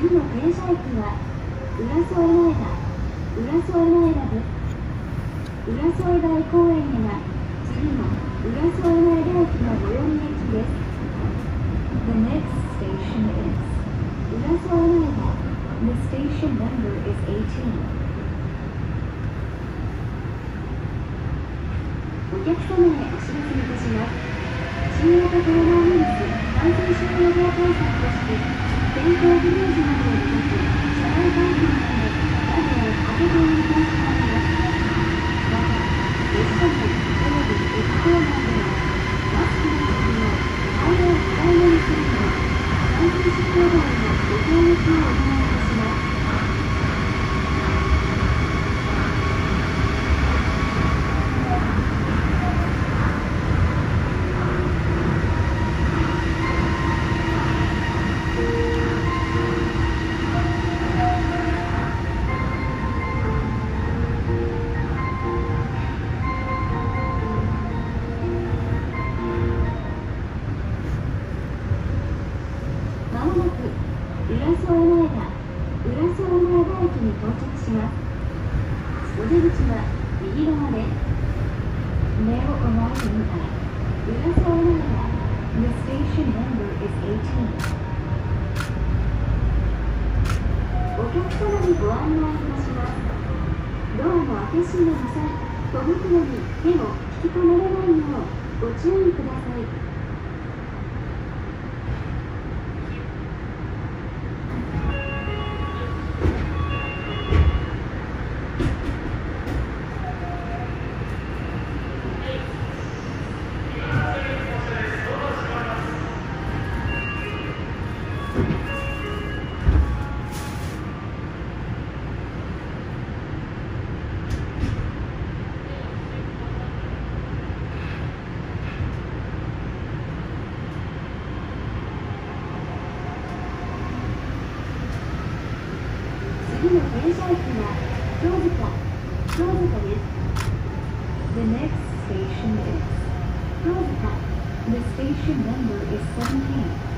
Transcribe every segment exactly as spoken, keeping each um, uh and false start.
次の停車駅は浦添前田、浦添前田です。浦添大公園へは次の浦添前田駅が最寄り駅です。The next station is 浦添前田。The station number is eighteen. お客様へお知らせいたします。新型コロナウイルス感染症予防対策として天候不良時などを除く車内換気のため窓を開けて運転しております。また、列車内および駅構内ではマスクの着用、会話を控えめにするなど感染症予防のご協力をお願いいたします。次の停車駅は京塚、京塚です。The next station is 京塚。The station number is seventeen.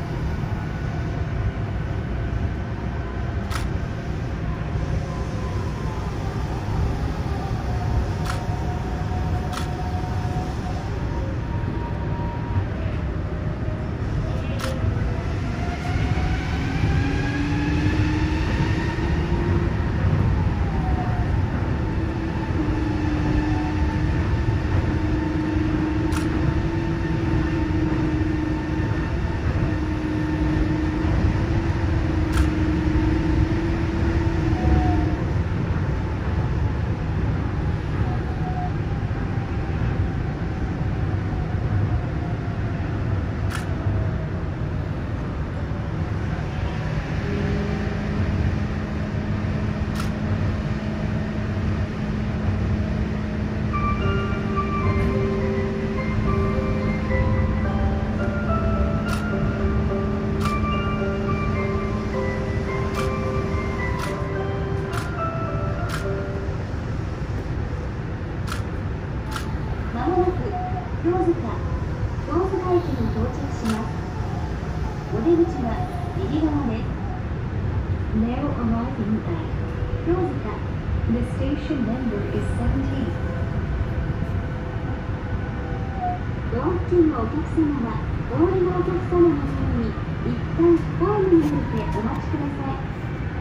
ドア付近のお客様はお降りのお客様のために一旦ホームに降りてお待ちください。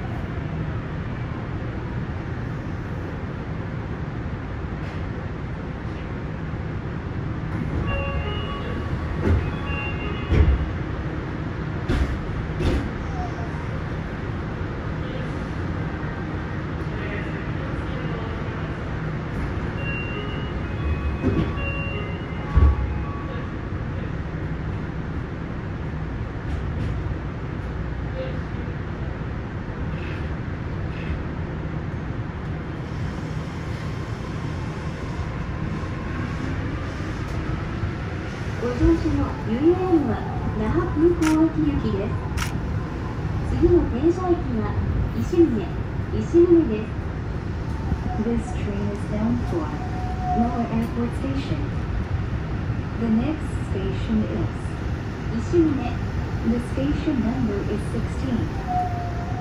ご乗車の ユーエーエム は那覇空港駅行きです。次の停車駅は石峰、石峰です。This train is bound for Lower Airport Station. The next station is 石峰. The station number is sixteen.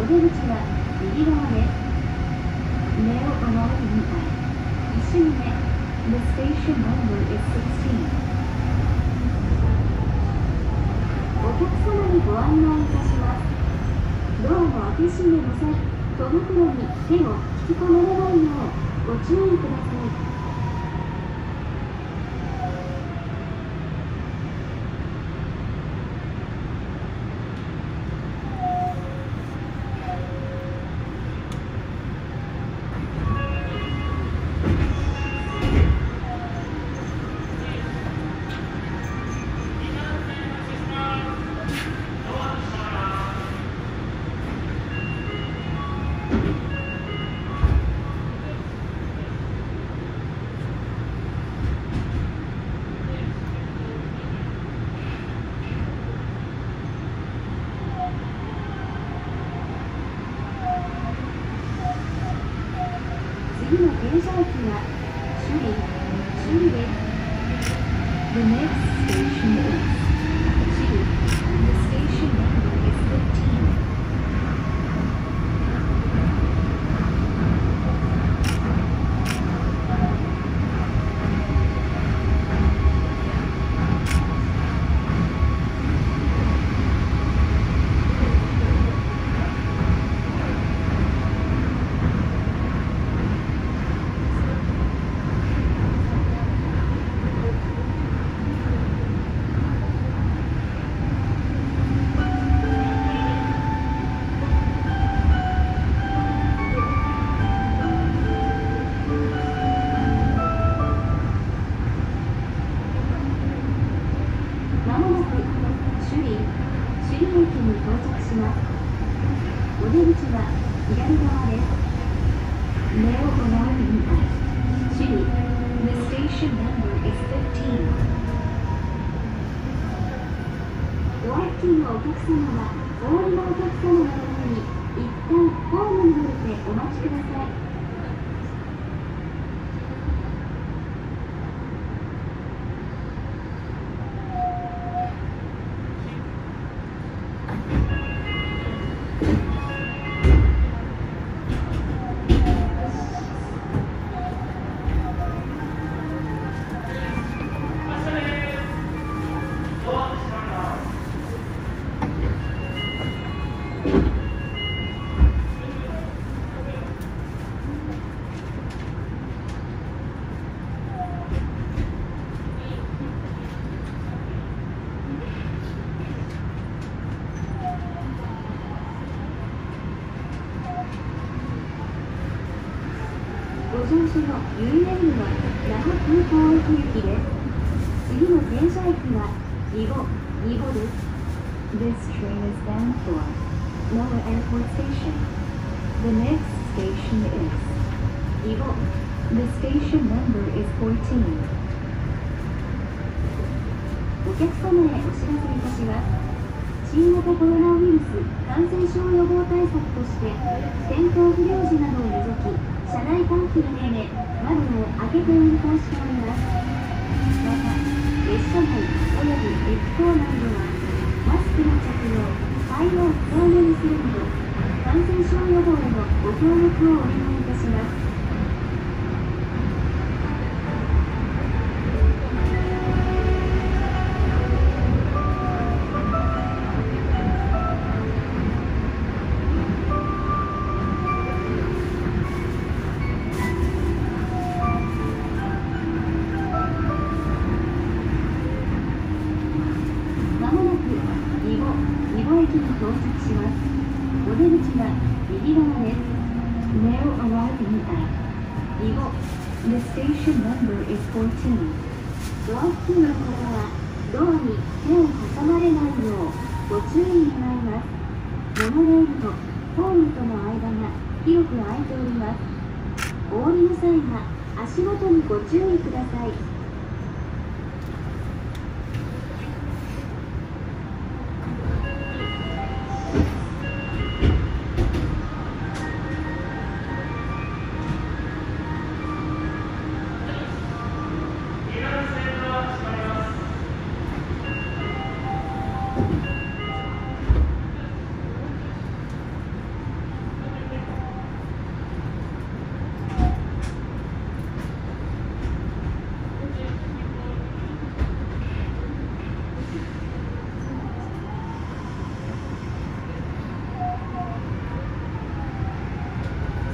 お出口は右側です。目を守るみたい。一周目。The station number is sixteen。お客様にご案内いたします。ドアの開け閉めの際、戸袋に手を引き込まれないようご注意ください。次の停車駅は首里、首里です。The next station is 首里。The station number is fifteen。まもなく首里、首里駅に到着します。お出口は左側です。目を守るみたい。首里、The station number is fifteen。お駅のお客様はお降りのお客様のために一旦ホームに降りてお待ちください。ご乗車の ユーエム は那覇空港駅行きです。次の停車駅は宜保、宜保です。This train is bound for Noah Airport Station. The next station is 宜保。The station number is fourteen。お客様へお知らせいたします。新型コロナウイルス感染症予防対策として転倒不良時などを除き車内換気のため窓を開けて運行しております。また列車内および駅構内ではマスクの着用、肺を強めにするなど感染症予防へのご協力をお願いいたします。駅に到着します。お出口は右側です。Now arriving at 宜保。The station number is fourteen。ドア付近の方はドアに手を挟まれないようご注意願います。モノレールとホームとの間が広く空いております。お降りの際は足元にご注意ください。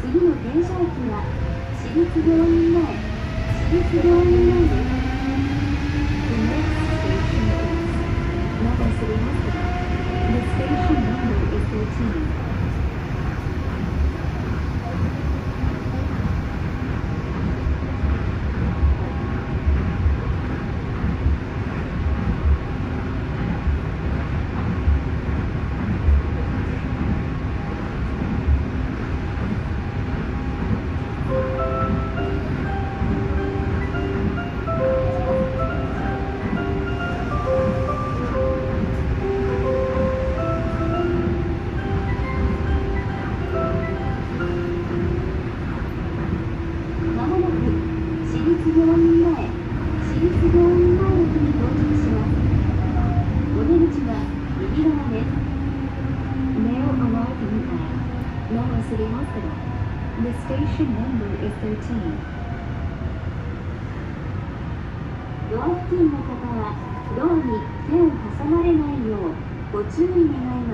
次の停車駅は私立病院前、私立病院前です。The next station is Nova City Hospital. The station number is thirteen. ドア付近の方はドアに手を挟まれないようご注意願います。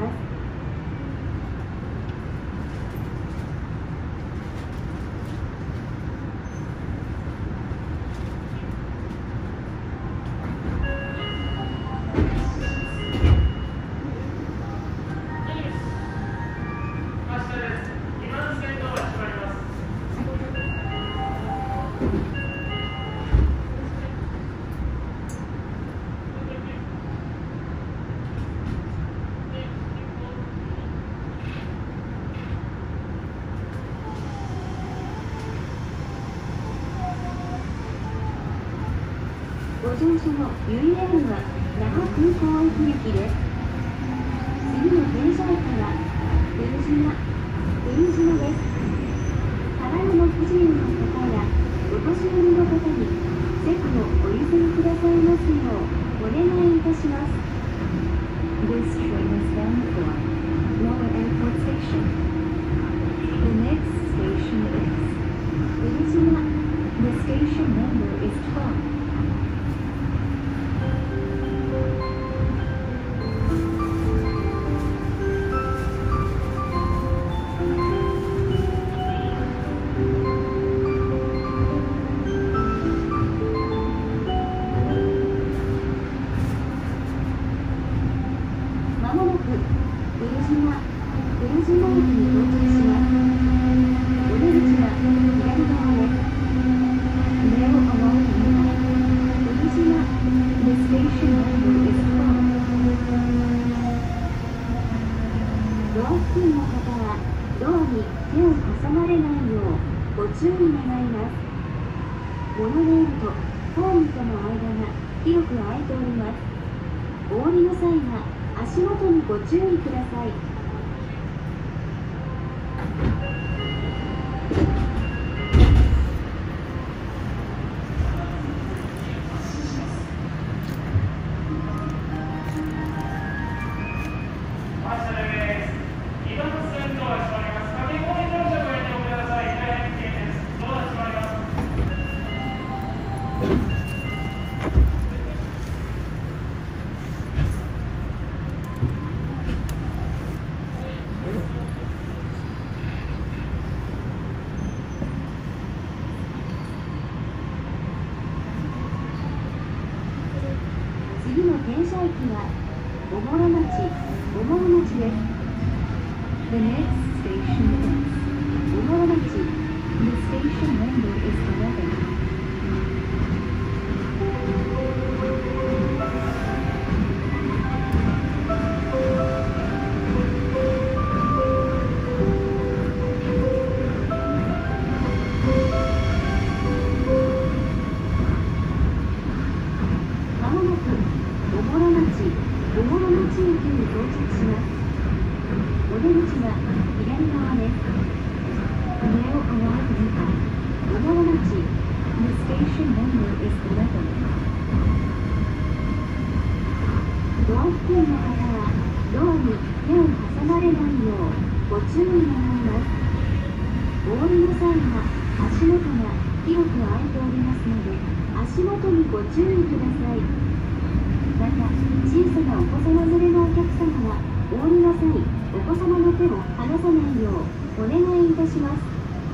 ご乗車の ユーエル は那覇空港駅行きです。次の停車駅は古島、古島です。体の不自由な方やお年寄りの方に席をお譲りくださいますようお願いいたします。This train is bound for Nova Airport Station. The next station is 古島. The station number is twelve.モノレールとホームとの間が広く空いております。お降りの際は足元にご注意ください。次の停車駅は小諸町、小諸町です。The next station is 小諸町. The station number is eleven.ドア付近の方はドアに手を挟まれないようご注意願います。お降りの際は足元が広く空いておりますので足元にご注意ください。また小さなお子様連れのお客様はお降りの際お子様の手を離さないようお願いいたします。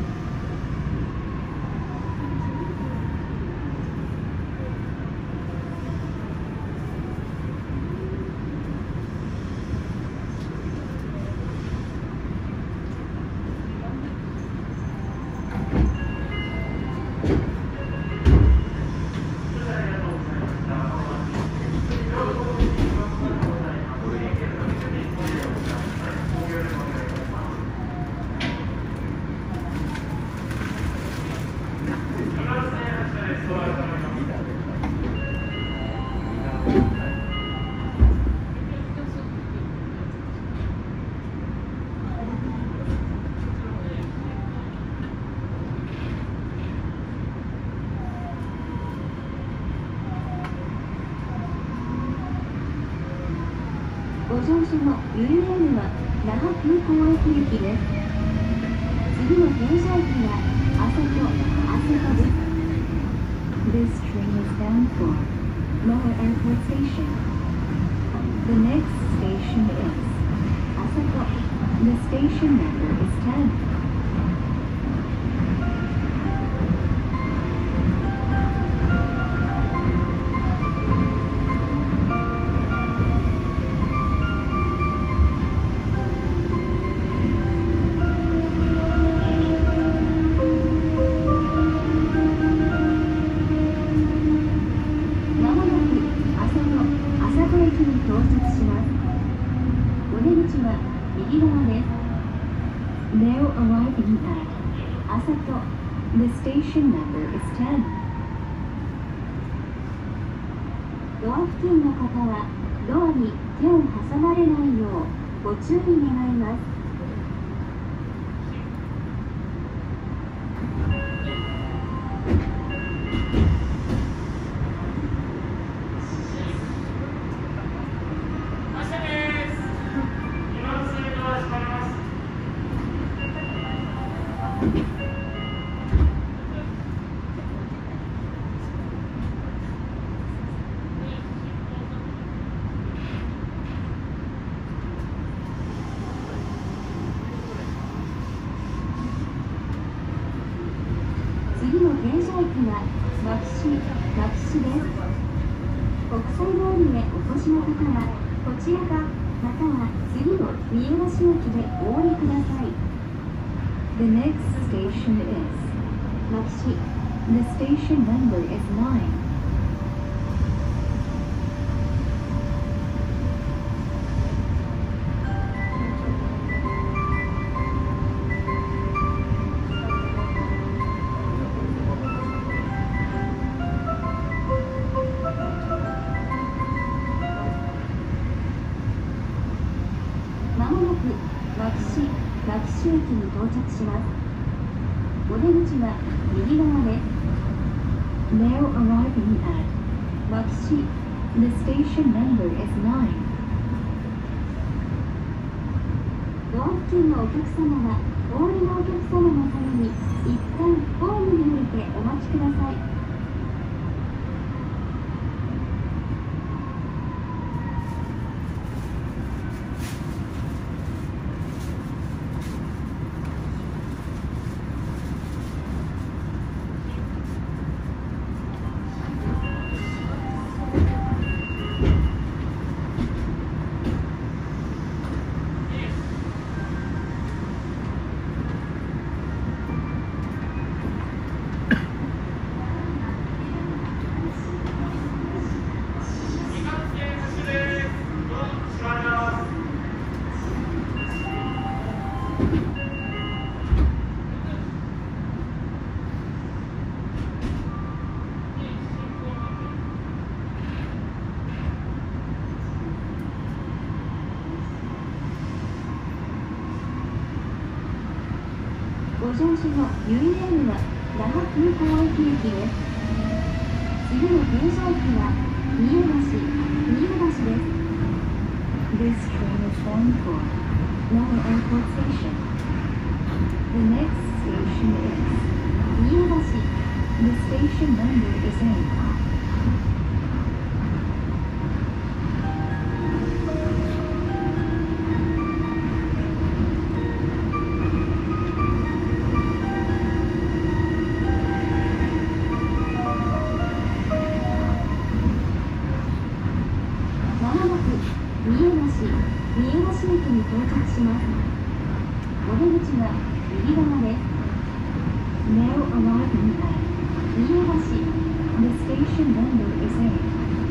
乗車の ユーエヌ は那覇空港駅行きです。次の停車駅は阿瀬と阿瀬戸です。 This train is bound for Lower Airport Station. The next station is Asako. The station number is ten. 右側です。 Now arriving at Asako. The station number is ten. ドア付近の方はドアに手を挟まれないようご注意願います。次の停車駅は牧師、牧師です。国際通りへお越しの方はこちらかまたは次の三浦市駅でお降りください。 The next station is 牧師。 The station number is nine. まもなく牧師、牧師駅に到着します。お出口は右側です。 Now arriving at 牧師。 The station number is nine. ドア付近のお客様はお降りのお客様のために一旦ホームに降りてお待ちください。ご乗車の ユーエヌ は那覇空港駅行きです。次の停車駅は三重橋、三重橋です。 This train is bound for Lower Airport Station. The next station is 三重橋。 The station number is eight. まもなく三重橋、三重橋駅に到着します。お出口は右側です。 Now arriving at 三重橋。 The station number is eight.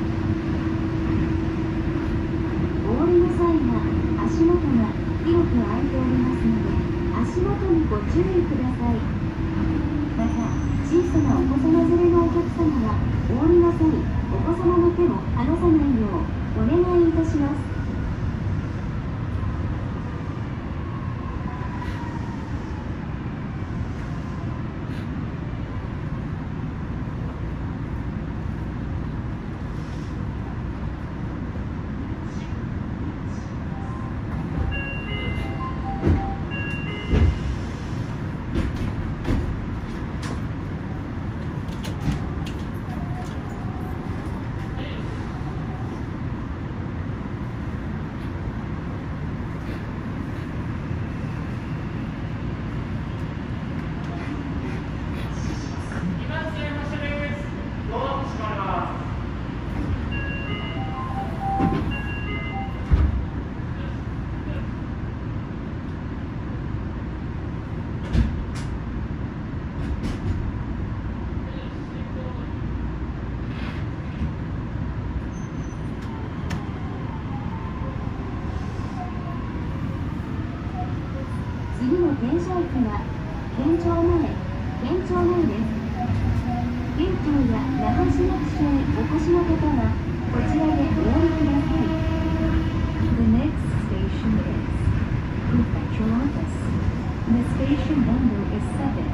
お降りの際は足元が広く開いておりますので足元にご注意ください。また小さなお子様連れのお客様はお降りの際お子様の手を離さないようお願いいたします。 次の停車駅は県庁前、県庁前です。県庁や那覇市役所へお越しの方はこちらでお降りください。 The next station is Prefectural Office. The station number is seven.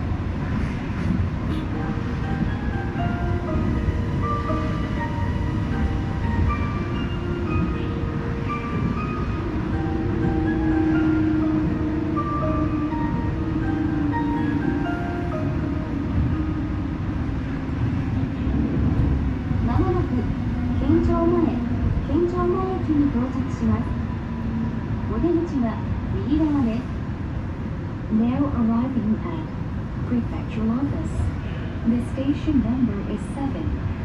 お出口は右側です。 Now arriving at Prefectural Office. The station number is seven.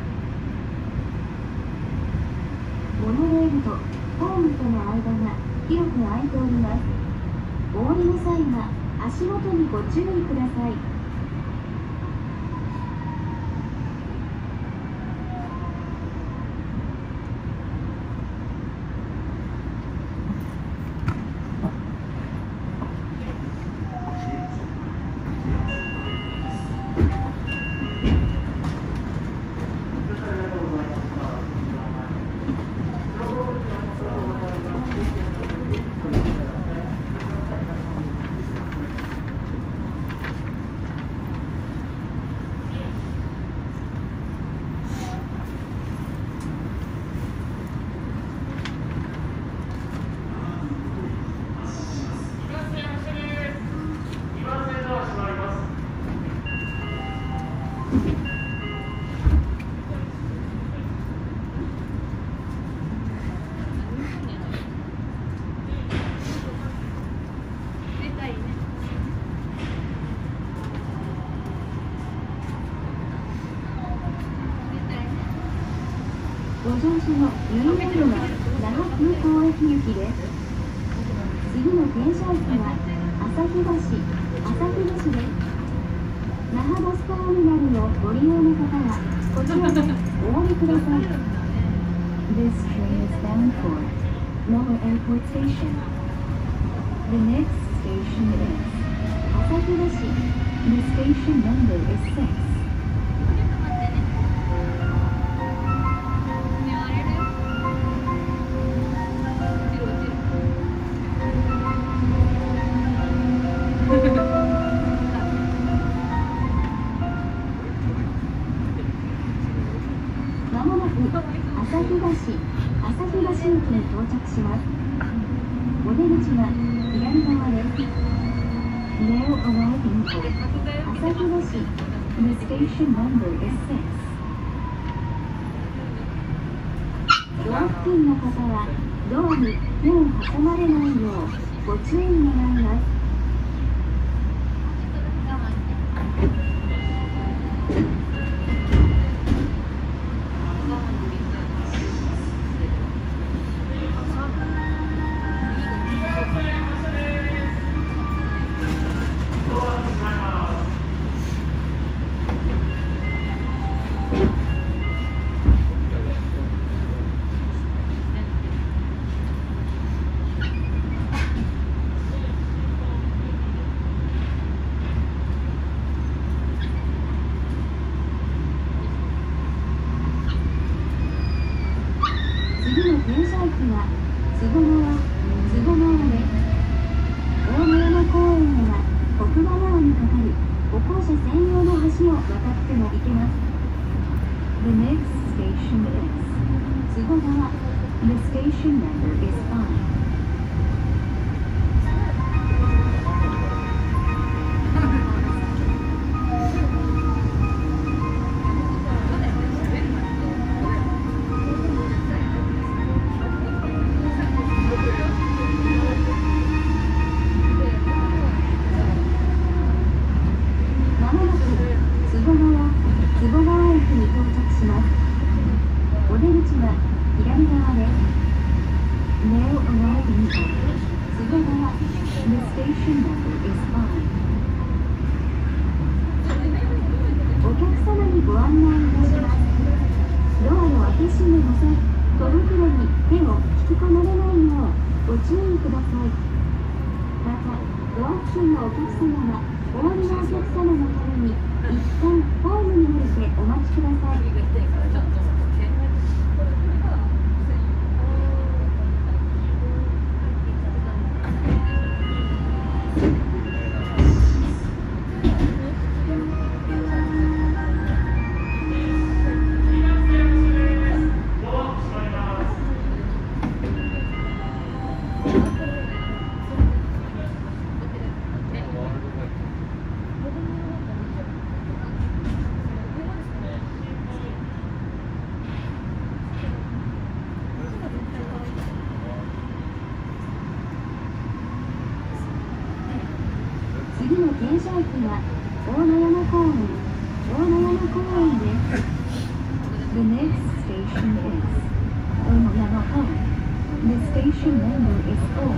モノレールとホームとの間が広く空いております。お降りの際は足元にご注意ください。ご乗車のユニバルは那覇空港駅行きです。次の停車駅は旭橋、旭橋です。那覇バスターミナルをご利用の方はこちらでお降りください。 This train is bound for Lower Airport Station. The next station is 旭橋。 The station number is six. まもなく旭橋、旭橋駅に到着します。お出口は左側です。 Now arriving at 旭橋。 The station number is six. ドア付近の方はドアに手を挟まれないようご注意願います。次の停車駅は都合川、都合川です。大野山公園では国場川に架かる歩行者専用の橋を渡っても行けます。 The next station is 都合川。 The station number is five. まもなく都合川、都合川駅に到着します。お出口は左側です。 Now arriving at 都合川。 The station number is five. お客様にご案内いたします。ドアの開け閉めの際、戸袋に手を引き込まれないようご注意ください。また、 ドア付近のお客様はお降りのお客様のために一旦ホームに降りてお待ちください。次の停車駅は大野山公園、大野山公園です。 The next station is Onoyama Park. The station number is four.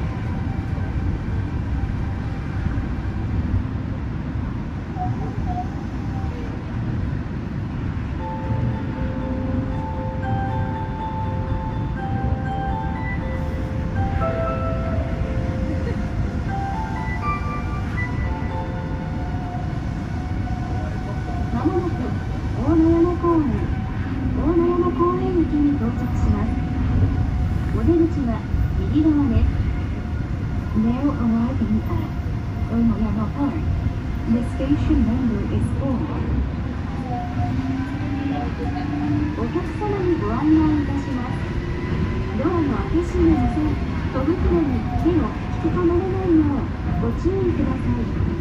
まもなく大野山公園、大野山公園駅に到着します。お出口は右側です。 Now arriving at Onoyama Park. The station number is four. お客様にご案内いたします。ドアの開け閉めの際、戸袋に手を引き込まれないようご注意ください。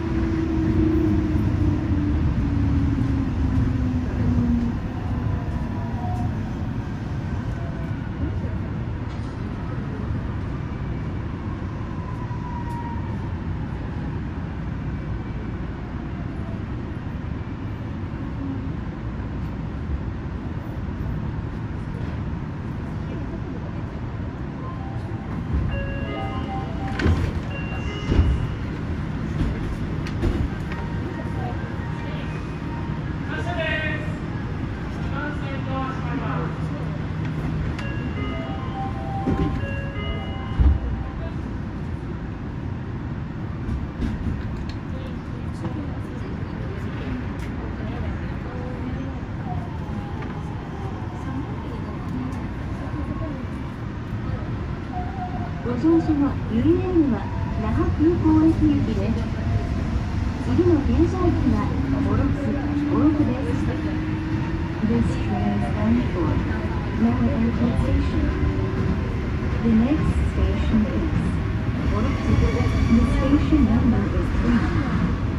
ご乗車の ユーエー は那覇空港駅行きです。次の停車駅はオロクス、オロクです。 This train is bound for Nara Airport Station. The next station is Oroksu. The station number is three.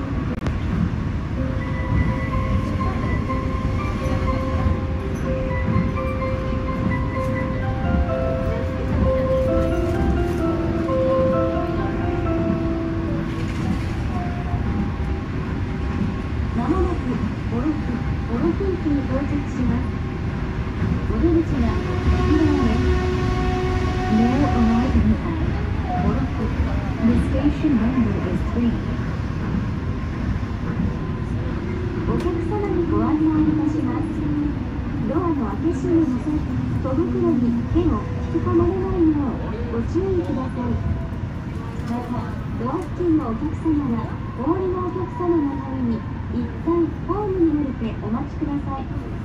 まもなくオロク、オロク駅に到着します。お出口は右側です。 Now arriving at Oroksu. The station number is three. お客様にご案内いたします。ドアの開け閉めの際、戸袋に手を引き込まれないようご注意ください。また、ドア付近のお客様はお降りのお客様のために一旦ホームに降りてお待ちください。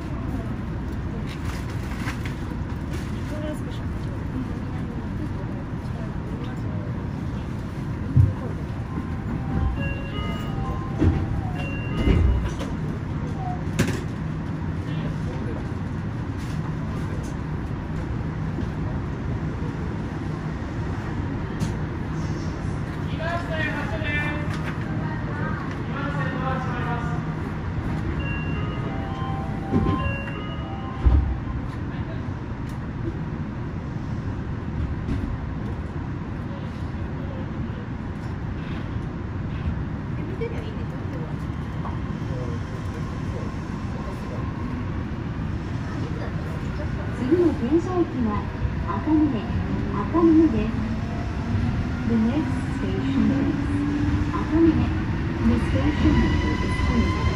次の停車駅は赤峰、赤峰です。 The next station is 赤峰。 The station number is three.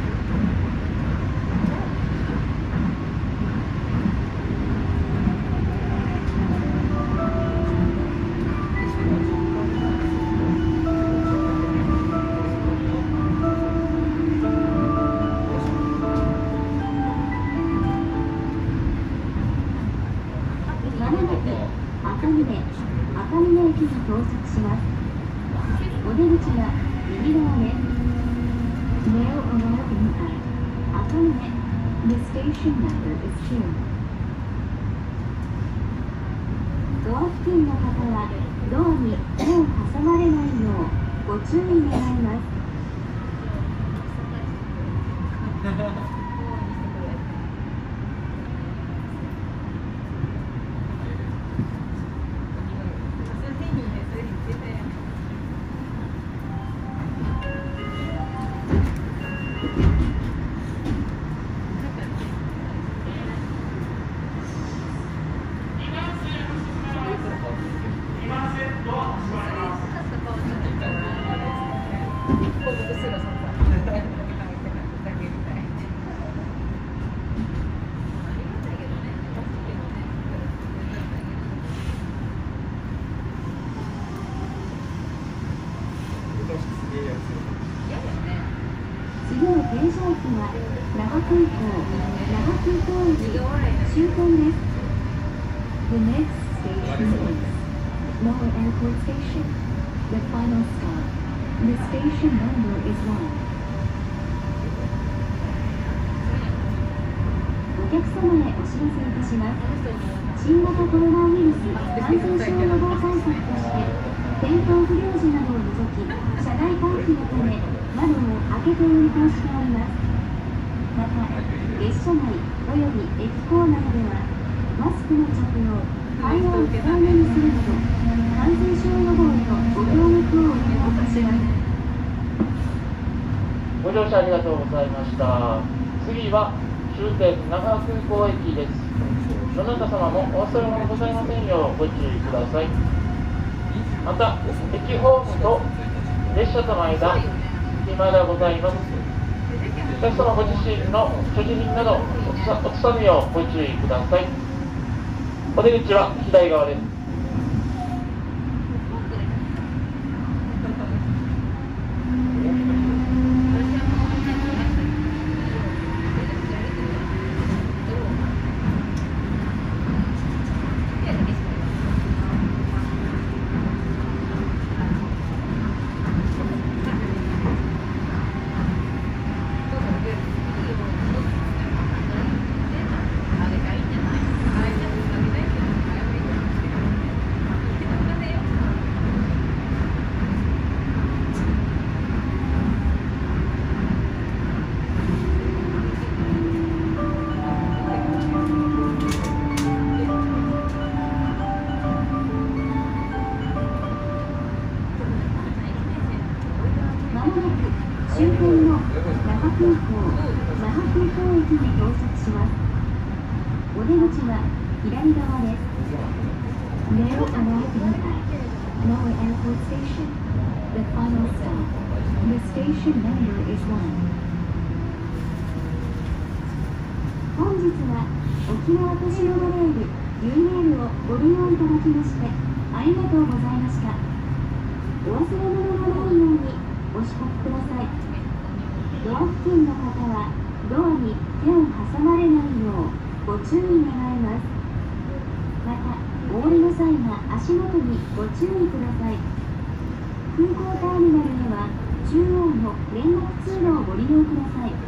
まく赤峰赤峰駅に到着します。お出口は右側です。 Now arriving at 赤峰 the station number is two. ドア付近の方はドアに手を挟まれないようご注意願います。次の停車駅は那覇空港那覇空港駅終点です。 The next station is Lower Airport Station. The final stop. The station number is one. お客様へお知らせいたします。新型コロナウイルス感染症予防対策として転倒不良時などを除き車内換気のため窓を開けて運行しております。また列車内および駅構内ではマスクの着用会話を控えめにするなど感染症予防へのご協力をお願いいたします。 ご乗車ありがとうございました。次は終点那覇空港駅です。どなた様もお忘れ物ございませんようご注意ください。また駅ホームと列車との間隙間がございます。お客様ご自身の所持品などおつさぬようご注意ください。お出口は左側です。 終点の那覇空港那覇空港駅に到着します。お出口は左側です。 Now arriving at Lower Airport Station. The final stop. The station number is one. 本日は沖縄都市モノレール ユーエーエル をご利用いただきましてありがとうございました。お忘れ物がないようにお支度ください。ドア付近の方はドアに手を挟まれないようご注意願います。またお降りの際は足元にご注意ください。空港ターミナルでは中央の連絡通路をご利用ください。